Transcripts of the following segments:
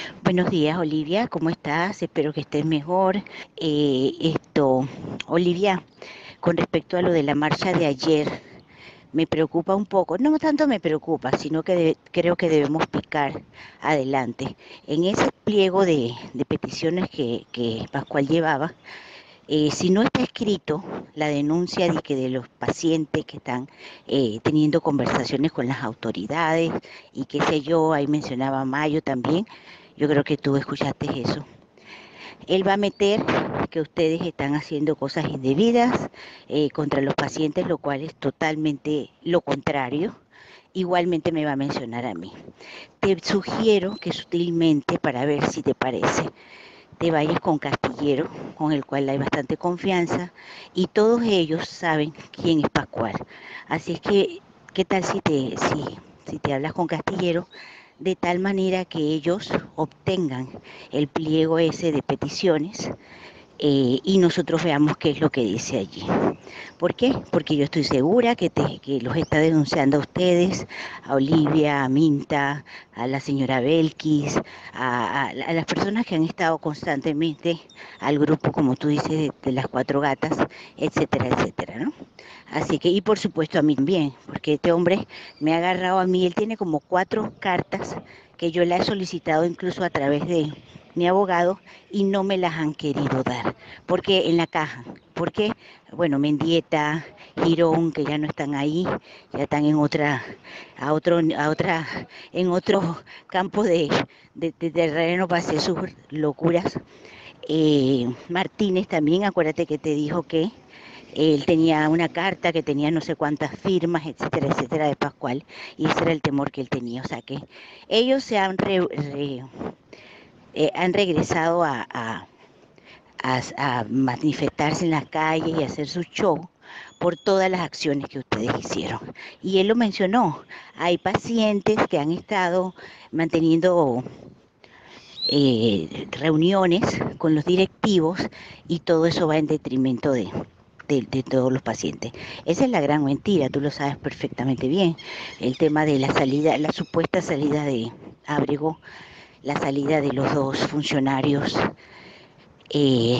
Buenos días, Olivia, ¿cómo estás? Espero que estés mejor. Olivia, con respecto a lo de la marcha de ayer, me preocupa un poco, no tanto me preocupa, sino que creo que debemos picar adelante. En ese pliego de peticiones que Pascual llevaba, si no está escrito la denuncia de los pacientes que están teniendo conversaciones con las autoridades y qué sé yo, ahí mencionaba Mayo también, yo creo que tú escuchaste eso. Él va a meter que ustedes están haciendo cosas indebidas contra los pacientes, lo cual es totalmente lo contrario. Igualmente me va a mencionar a mí. Te sugiero que sutilmente, para ver si te parece, te vayas con Castillero, con el cual hay bastante confianza, y todos ellos saben quién es Pascual. Así es que, ¿qué tal si te hablas con Castillero de tal manera que ellos obtengan el pliego ese de peticiones y nosotros veamos qué es lo que dice allí? ¿Por qué? Porque yo estoy segura que los está denunciando a ustedes, a Olivia, a Minta, a la señora Belkis, a las personas que han estado constantemente al grupo, como tú dices, de las cuatro gatas, etcétera, etcétera, ¿no? Así que, y por supuesto a mí también, porque este hombre me ha agarrado a mí, él tiene como cuatro cartas que yo le he solicitado incluso a través de mi abogado y no me las han querido dar, porque en la caja, porque bueno, Mendieta, Girón, que ya no están ahí, ya están en en otro campo de terreno para hacer sus locuras. Martínez también, acuérdate que te dijo que él tenía una carta que tenía no sé cuántas firmas, etcétera, etcétera, de Pascual, y ese era el temor que él tenía. O sea que ellos han regresado a manifestarse en la calle y hacer su show por todas las acciones que ustedes hicieron. Y él lo mencionó, hay pacientes que han estado manteniendo reuniones con los directivos y todo eso va en detrimento de todos los pacientes. Esa es la gran mentira, tú lo sabes perfectamente bien. El tema de la salida, la supuesta salida de Ábrego, la salida de los dos funcionarios, eh,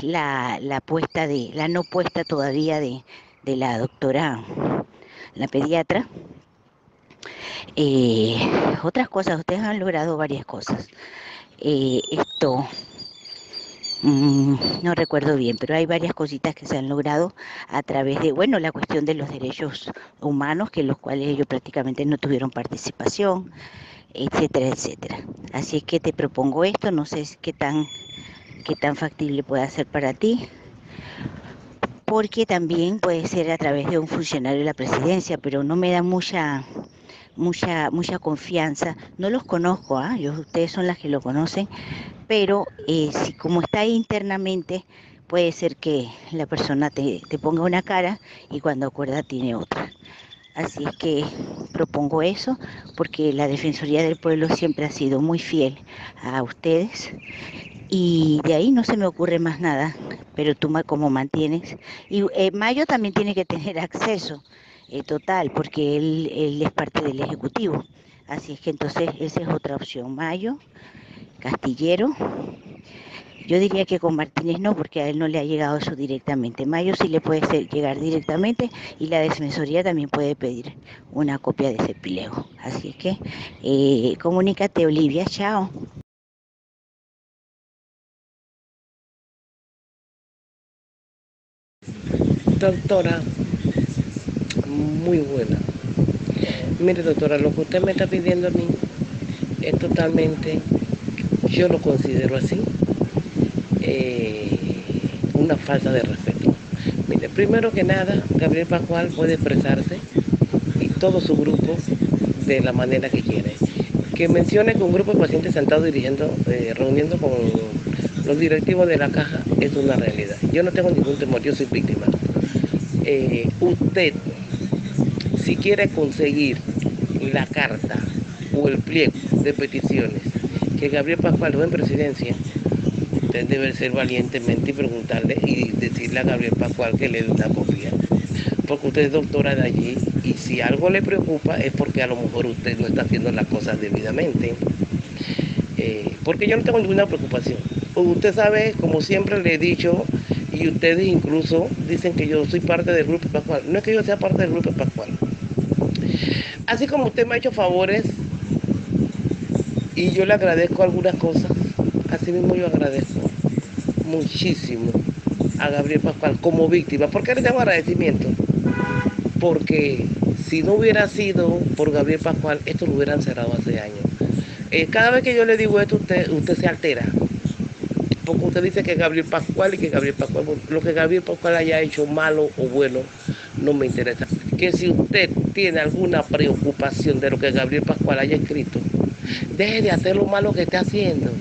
la no puesta todavía de la doctora, la pediatra. Eh, Otras cosas, ustedes han logrado varias cosas. Esto, no recuerdo bien, pero hay varias cositas que se han logrado a través de, bueno, la cuestión de los derechos humanos, que los cuales ellos prácticamente no tuvieron participación, etcétera, etcétera. Así es que te propongo esto, no sé qué tan factible puede ser para ti, porque también puede ser a través de un funcionario de la presidencia, pero no me da mucha confianza. No los conozco, ¿ah? Ustedes son las que lo conocen, pero si como está ahí internamente, puede ser que la persona te ponga una cara y cuando acuerda tiene otra. Así es que propongo eso, porque la Defensoría del Pueblo siempre ha sido muy fiel a ustedes y de ahí no se me ocurre más nada, pero tú como mantienes. Y Mayo también tiene que tener acceso total, porque él es parte del Ejecutivo. Así es que entonces esa es otra opción. Mayo, Castillero. Yo diría que con Martínez no, porque a él no le ha llegado eso directamente. Mayo sí le puede llegar directamente y la Defensoría también puede pedir una copia de ese pliego. Así es que comunícate, Olivia. Chao. Doctora, muy buena. Mire, doctora, lo que usted me está pidiendo a mí es totalmente, yo lo considero así, eh, una falta de respeto. Mire, primero que nada, Gabriel Pascual puede expresarse y todo su grupo de la manera que quiere. Que mencione que un grupo de pacientes se han estado dirigiendo, reuniendo con los directivos de la caja es una realidad. Yo no tengo ningún temor, yo soy víctima. Usted, si quiere conseguir la carta o el pliego de peticiones que Gabriel Pascual dejó en presidencia, usted debe ser valientemente y preguntarle y decirle a Gabriel Pascual que le dé una copia. Porque usted es doctora de allí y si algo le preocupa es porque a lo mejor usted no está haciendo las cosas debidamente. porque yo no tengo ninguna preocupación. Usted sabe, como siempre le he dicho, y ustedes incluso dicen que yo soy parte del Grupo Pascual. No es que yo sea parte del Grupo Pascual. Así como usted me ha hecho favores y yo le agradezco algunas cosas, así mismo yo agradezco muchísimo a Gabriel Pascual como víctima. ¿Por qué le tengo agradecimiento? Porque si no hubiera sido por Gabriel Pascual, esto lo hubieran cerrado hace años. Cada vez que yo le digo esto, usted se altera. Porque usted dice que Gabriel Pascual y que Gabriel Pascual, lo que Gabriel Pascual haya hecho malo o bueno, no me interesa. Que si usted tiene alguna preocupación de lo que Gabriel Pascual haya escrito, deje de hacer lo malo que esté haciendo.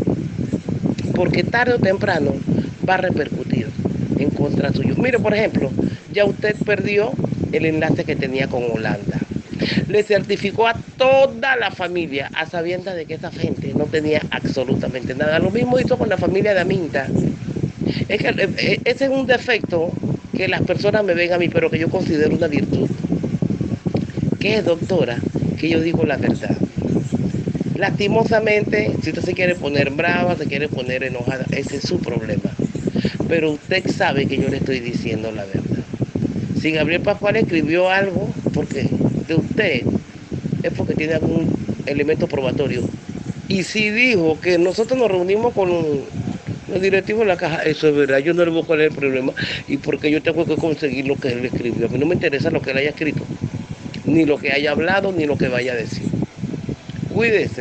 Porque tarde o temprano va a repercutir en contra suyo. Mire, por ejemplo, ya usted perdió el enlace que tenía con Holanda. Le certificó a toda la familia a sabiendas de que esa gente no tenía absolutamente nada. Lo mismo hizo con la familia de Aminta. Es que ese es un defecto que las personas me ven a mí, pero que yo considero una virtud. Que es, doctora, que yo digo la verdad. Lastimosamente, si usted se quiere poner brava, se quiere poner enojada, ese es su problema. Pero usted sabe que yo le estoy diciendo la verdad. Si Gabriel Pascual escribió algo porque de usted, es porque tiene algún elemento probatorio. Y si dijo que nosotros nos reunimos con los directivos de la caja, eso es verdad, yo no le voy a poner el problema y porque yo tengo que conseguir lo que él escribió. A mí no me interesa lo que él haya escrito, ni lo que haya hablado, ni lo que vaya a decir. Cuídese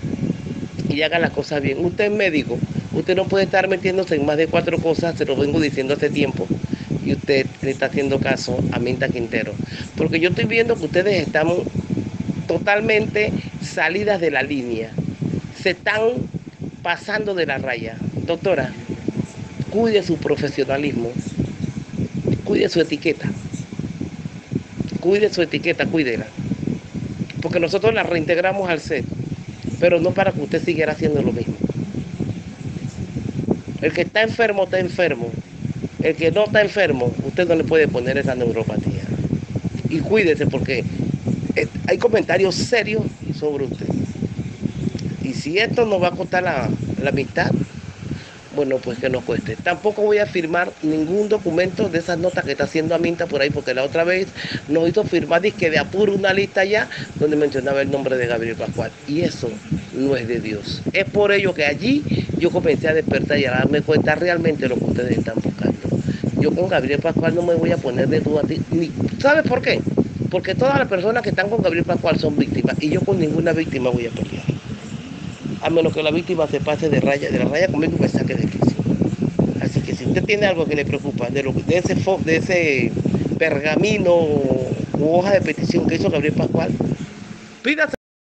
y haga las cosas bien. Usted es médico, usted no puede estar metiéndose en más de 4 cosas, se lo vengo diciendo hace tiempo, y usted le está haciendo caso a Minta Quintero. Porque yo estoy viendo que ustedes están totalmente salidas de la línea, se están pasando de la raya. Doctora, cuide su profesionalismo, cuide su etiqueta, cuídela. Porque nosotros la reintegramos al set, pero no para que usted siguiera haciendo lo mismo. El que está enfermo, está enfermo. El que no está enfermo, usted no le puede poner esa neuropatía. Y cuídese porque hay comentarios serios sobre usted. Y si esto nos va a costar la amistad, bueno, pues que nos cueste. Tampoco voy a firmar ningún documento de esas notas que está haciendo Aminta por ahí, porque la otra vez nos hizo firmar disque de apuro una lista ya donde mencionaba el nombre de Gabriel Pascual. Y eso no es de Dios. Es por ello que allí yo comencé a despertar y a darme cuenta realmente de lo que ustedes están buscando. Yo con Gabriel Pascual no me voy a poner de duda. ¿Sabes por qué? Porque todas las personas que están con Gabriel Pascual son víctimas y yo con ninguna víctima voy a pelear. A menos que la víctima se pase de la raya conmigo y me saque de quicio. Así que si usted tiene algo que le preocupa de ese pergamino u hoja de petición que hizo Gabriel Pascual, pídase.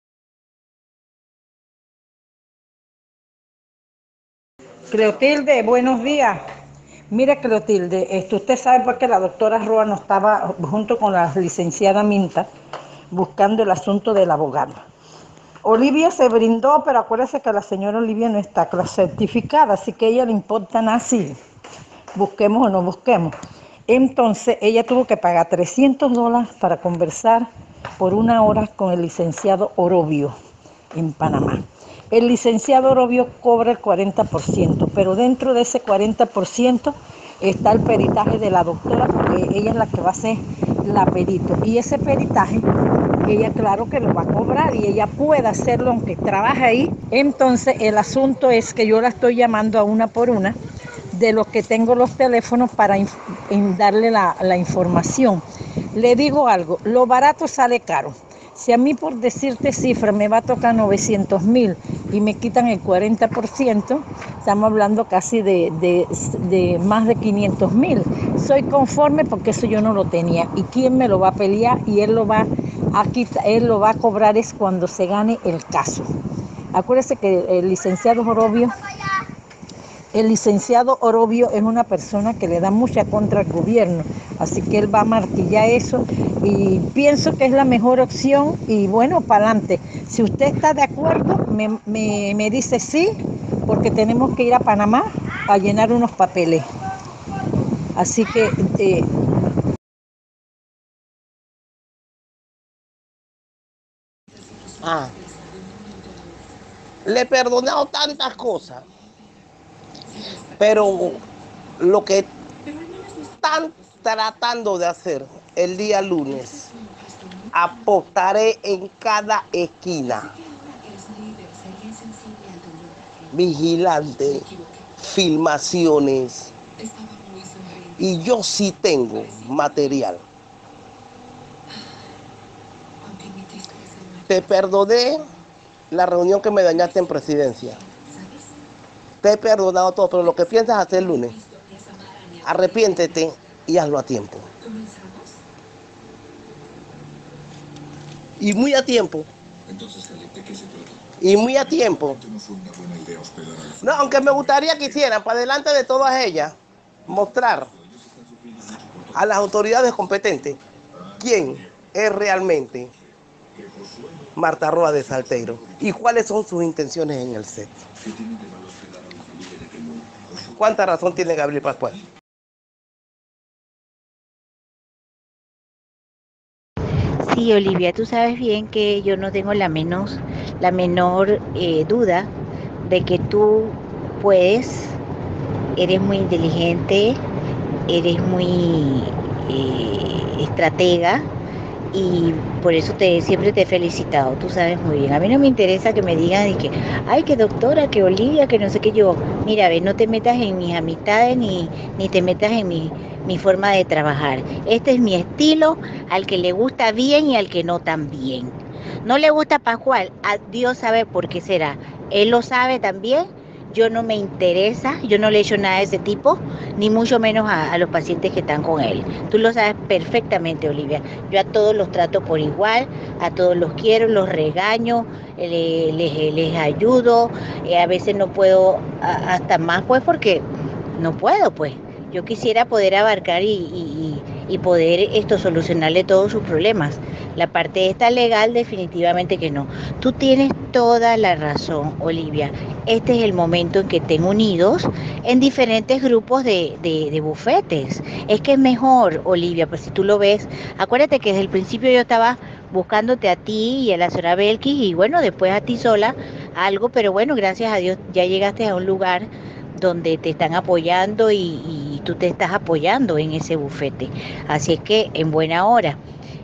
Cleotilde, buenos días. Mire, Cleotilde, usted sabe por qué la doctora Roa no estaba junto con la licenciada Minta buscando el asunto del abogado. Olivia se brindó, pero acuérdese que la señora Olivia no está certificada, así que a ella le importa nada si busquemos o no busquemos. Entonces, ella tuvo que pagar $300 para conversar por 1 hora con el licenciado Orobio en Panamá. El licenciado Orobio cobra el 40%, pero dentro de ese 40% está el peritaje de la doctora, porque ella es la que va a hacer la perito. Y ese peritaje, ella claro que lo va a cobrar y ella puede hacerlo aunque trabaje ahí. Entonces, el asunto es que yo la estoy llamando a una por una de los que tengo los teléfonos para darle la información. Le digo algo, lo barato sale caro. Si a mí, por decirte cifra, me va a tocar 900,000 y me quitan el 40%, estamos hablando casi de más de 500,000. Soy conforme porque eso yo no lo tenía. ¿Y quién me lo va a pelear? Y él lo va a cobrar es cuando se gane el caso. Acuérdese que el licenciado Orobio es una persona que le da mucha contra al gobierno, así que él va a martillar eso y pienso que es la mejor opción y bueno, para adelante. Si usted está de acuerdo, me dice sí, porque tenemos que ir a Panamá a llenar unos papeles. Así que Ah, Le he perdonado tantas cosas, pero lo que están tratando de hacer el día lunes, apostaré en cada esquina, vigilante, filmaciones, y yo sí tengo material. Te perdoné la reunión que me dañaste en presidencia. Te he perdonado todo, pero lo que piensas hacer el lunes, arrepiéntete y hazlo a tiempo. Y muy a tiempo. Y muy a tiempo. No, aunque me gustaría que hicieran, para delante de todas ellas, mostrar a las autoridades competentes quién es realmente Marta Roa de Salteiro y cuáles son sus intenciones en el set. ¿Cuánta razón tiene Gabriel Pascual? Sí, Olivia, tú sabes bien que yo no tengo la menor duda de que tú puedes, eres muy inteligente, eres muy estratega y por eso siempre te he felicitado, tú sabes muy bien. A mí no me interesa que me digan de que, ay, que doctora, que Olivia, que no sé qué yo. Mira, ve, no te metas en mis amistades ni te metas en mi forma de trabajar. Este es mi estilo, al que le gusta bien y al que no tan bien. No le gusta Pascual, a Dios sabe por qué será. Él lo sabe también. Yo no me interesa, yo no le he hecho nada de ese tipo, ni mucho menos a los pacientes que están con él. Tú lo sabes perfectamente, Olivia. Yo a todos los trato por igual, a todos los quiero, los regaño, les ayudo. A veces no puedo hasta más, pues, porque no puedo, pues. Yo quisiera poder abarcar y poder solucionarle todos sus problemas. La parte esta legal definitivamente que no. Tú tienes toda la razón, Olivia. Este es el momento en que estén unidos en diferentes grupos de bufetes. Es que es mejor, Olivia, pues si tú lo ves, acuérdate que desde el principio yo estaba buscándote a ti y a la señora Belkis y bueno, después a ti sola algo, pero bueno, gracias a Dios ya llegaste a un lugar donde te están apoyando y tú te estás apoyando en ese bufete. Así es que en buena hora.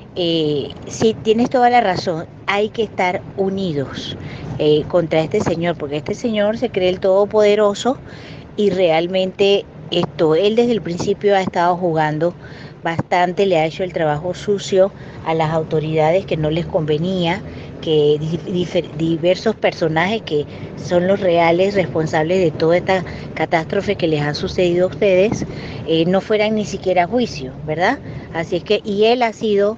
Sí, tienes toda la razón, hay que estar unidos contra este señor, porque este señor se cree el todopoderoso y realmente él desde el principio ha estado jugando bastante, le ha hecho el trabajo sucio a las autoridades que no les convenía, que diversos personajes que son los reales responsables de toda esta catástrofe que les ha sucedido a ustedes, no fueran ni siquiera a juicio, ¿verdad? Así es que, y él ha sido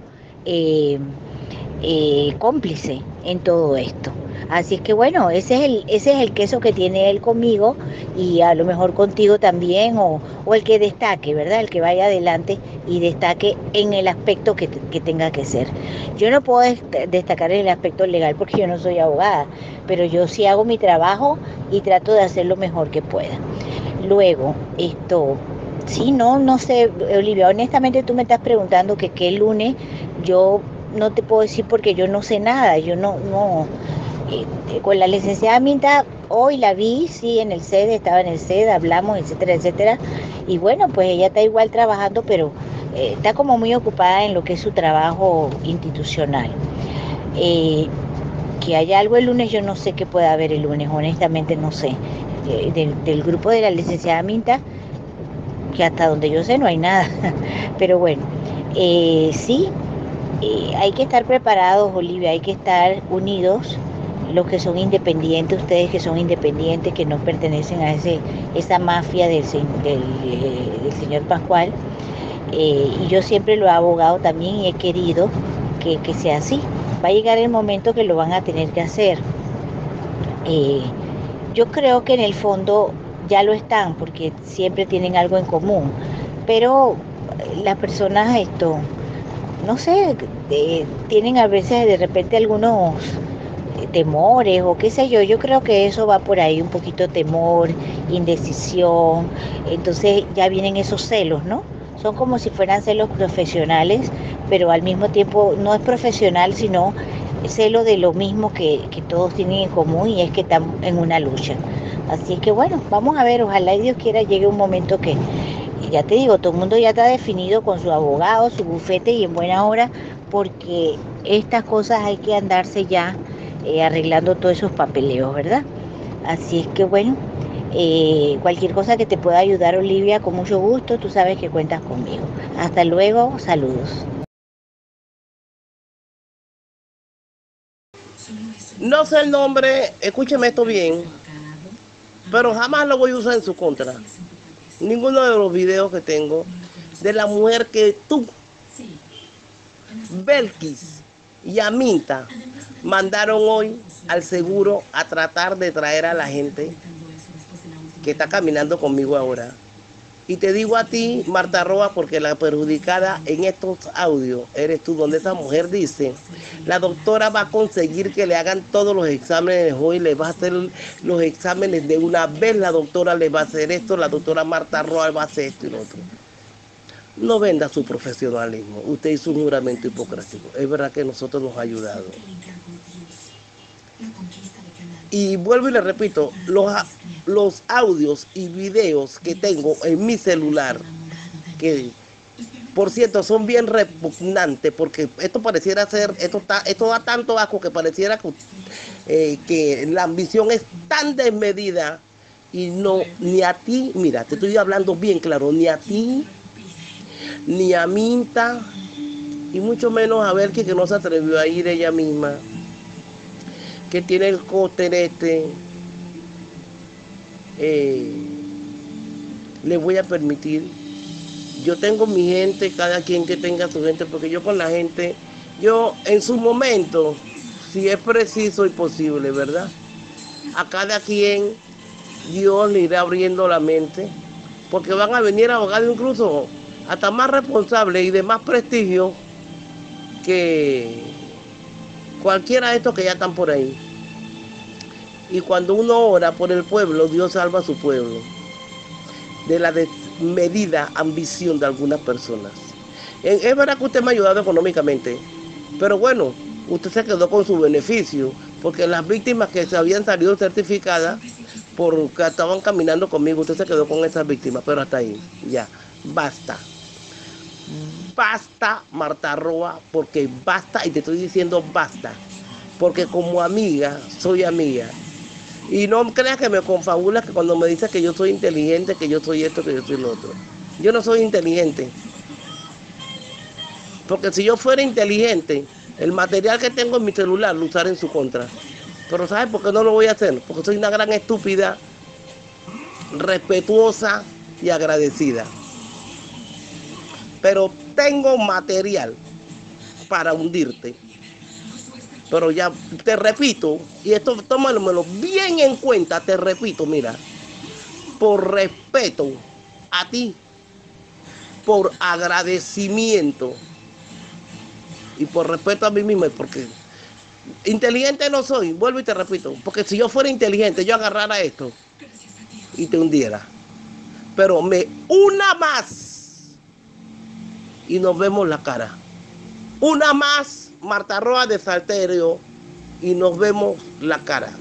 cómplice en todo esto. Así es que bueno, ese es el queso que tiene él conmigo y a lo mejor contigo también, o el que destaque, ¿verdad? El que vaya adelante y destaque en el aspecto que tenga que ser. Yo no puedo destacar en el aspecto legal porque yo no soy abogada, pero yo sí hago mi trabajo y trato de hacer lo mejor que pueda. Luego, sí, no sé, Olivia, honestamente tú me estás preguntando que qué lunes, yo no te puedo decir porque yo no sé nada, yo no, con la licenciada Minta, hoy la vi, sí, en el CED, estaba en el CED, hablamos, etcétera, etcétera, y bueno, pues ella está igual trabajando, pero está como muy ocupada en lo que es su trabajo institucional. Que haya algo el lunes, yo no sé qué pueda haber el lunes, honestamente no sé. Del grupo de la licenciada Minta, que hasta donde yo sé no hay nada, pero bueno, sí, hay que estar preparados, Olivia, hay que estar unidos, los que son independientes, ustedes que son independientes, que no pertenecen a esa mafia del señor Pascual, y yo siempre lo he abogado también y he querido que sea así. Va a llegar el momento que lo van a tener que hacer. Yo creo que en el fondo ya lo están porque siempre tienen algo en común, pero las personas no sé, tienen a veces de repente algunos temores o qué sé yo creo que eso va por ahí, un poquito temor, indecisión, entonces ya vienen esos celos, ¿no? Son como si fueran celos profesionales, pero al mismo tiempo no es profesional, sino celo de lo mismo que todos tienen en común, y es que están en una lucha. Así es que bueno, vamos a ver, ojalá y Dios quiera llegue un momento que, ya te digo, todo el mundo ya está definido con su abogado, su bufete y en buena hora, porque estas cosas hay que andarse ya arreglando todos esos papeleos, ¿verdad? Así es que bueno, cualquier cosa que te pueda ayudar, Olivia, con mucho gusto, tú sabes que cuentas conmigo. Hasta luego, saludos. No sé el nombre, escúcheme esto bien, pero jamás lo voy a usar en su contra. Ninguno de los videos que tengo de la mujer que tú, Belkis y Aminta, mandaron hoy al seguro a tratar de traer a la gente que está caminando conmigo ahora. Y te digo a ti, Marta Roa, porque la perjudicada en estos audios eres tú, donde esa mujer dice, la doctora va a conseguir que le hagan todos los exámenes hoy, le va a hacer los exámenes de una vez, la doctora le va a hacer esto, la doctora Marta Roa va a hacer esto y lo otro. No venda su profesionalismo, usted hizo un juramento hipocrático, es verdad que nosotros nos ha ayudado. Y vuelvo y le repito, los audios y videos que tengo en mi celular, que por cierto son bien repugnantes, porque esto pareciera ser, esto da tanto asco que pareciera que la ambición es tan desmedida, y no, ni a ti, mira, te estoy hablando bien claro, ni a ti, ni a Minta, y mucho menos a Belkis, que no se atrevió a ir ella misma, que tiene el cóster le voy a permitir. Yo tengo mi gente, cada quien que tenga su gente, porque yo con la gente, yo en su momento, si es preciso y posible, ¿verdad? A cada quien Dios le irá abriendo la mente, porque van a venir abogados incluso hasta más responsables y de más prestigio que cualquiera de estos que ya están por ahí. Y cuando uno ora por el pueblo, Dios salva a su pueblo de la desmedida ambición de algunas personas. Es verdad que usted me ha ayudado económicamente, pero bueno, usted se quedó con su beneficio, porque las víctimas que se habían salido certificadas porque estaban caminando conmigo, usted se quedó con esas víctimas, pero hasta ahí, ya, basta. Basta, Marta Roa, porque basta, y te estoy diciendo basta, porque como amiga, soy amiga. Y no creas que me confabula que cuando me dices que yo soy inteligente, que yo soy esto, que yo soy lo otro. Yo no soy inteligente. Porque si yo fuera inteligente, el material que tengo en mi celular lo usaré en su contra. Pero ¿sabes por qué no lo voy a hacer? Porque soy una gran estúpida, respetuosa y agradecida. Pero tengo material para hundirte. Pero ya te repito, y esto tómalo bien en cuenta, te repito, mira, por respeto a ti, por agradecimiento y por respeto a mí mismo, porque inteligente no soy, vuelvo y te repito, porque si yo fuera inteligente, yo agarrara esto y te hundiera. Pero una más y nos vemos la cara. Una más, Marta Roa de Salterio, y nos vemos la cara.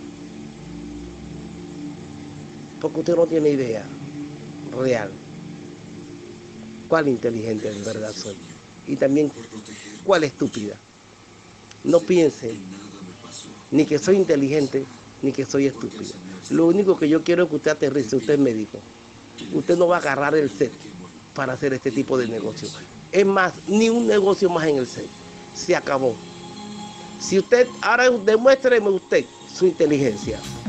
Porque usted no tiene idea real cuál inteligente en verdad soy. Y también cuál estúpida. No piense ni que soy inteligente ni que soy estúpida. Lo único que yo quiero es que usted aterrice, usted es médico. Usted no va a agarrar el set para hacer este tipo de negocio. Es más, ni un negocio más en el set. Se acabó. Si usted, ahora demuéstreme usted su inteligencia.